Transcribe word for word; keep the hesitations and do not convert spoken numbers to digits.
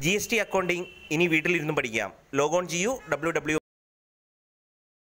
G S T accounting ഇനി വീട്ടിലിരുന്നും പഠിക്കാം. Logon ചെയ്യൂ ഡബ്ല്യൂ ഡബ്ല്യൂ